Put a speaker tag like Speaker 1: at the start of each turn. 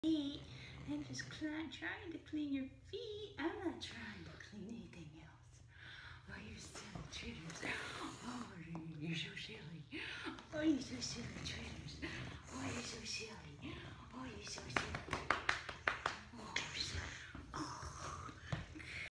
Speaker 1: feet. I'm just trying to clean your feet. I'm not trying to clean anything else. Oh, you're silly tritters. Oh, you're so silly. Oh, you're so silly tritters. Oh, you're so silly.